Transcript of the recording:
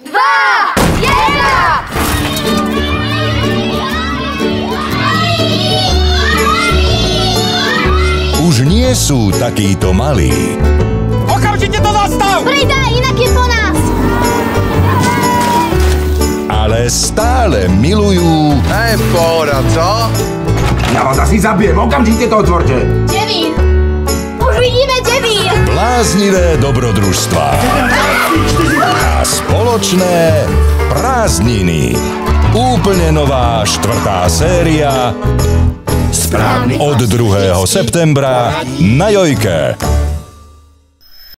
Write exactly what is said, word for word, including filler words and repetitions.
dva, jedna! Už nie sú takíto malí. Okamžite to zastav! Pridaj, inak je po nás! Ale stále milujú Hej, pohoda, co? Ja vás asi zabijem, okamžite to otvorte! Devín! Už vidíme Devín! bláznivé dobrodružstvá a spoločné prázdniny. Úplne nová štvrtá séria Správny od druhého septembra na Jojke.